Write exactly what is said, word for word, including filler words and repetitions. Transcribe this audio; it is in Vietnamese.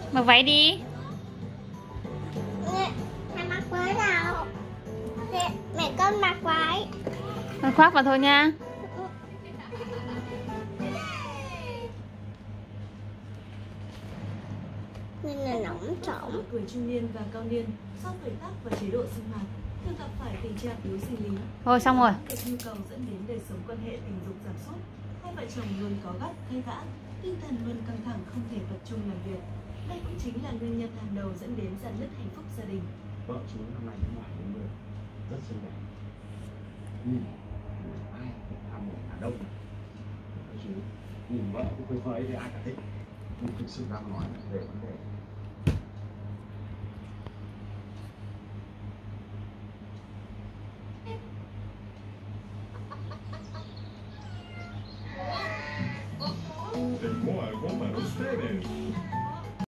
Mặc váy đi. Mẹ, mẹ mặc váy nào? Mẹ, mẹ con mặc váy. Con khoác vào thôi nha. Nên là nóng trỏng. Ở tuổi trung niên và cao niên, do tuổi tác và chế độ sinh hoạt, thường gặp phải tình trạng yếu sinh lý. Thôi xong rồi. Cái nhu cầu dẫn đến đời sống quan hệ tình dục giảm sút. Hai vợ chồng luôn có gắt hay vã, tinh thần luôn căng thẳng, không thể tập trung làm việc. Đây cũng chính là nguyên nhân hàng đầu dẫn đến rạn nứt hạnh phúc gia đình. Vợ chú năm nay cũng ngoài bốn mươi, rất xinh đẹp. Nhìn ai cũng tham một Hà Đông. Chú nhìn vợ cũng phơi phới thì ai cả thích. Nhưng thực sự đang nói về vấn đề Del Moa, goma, ustedes.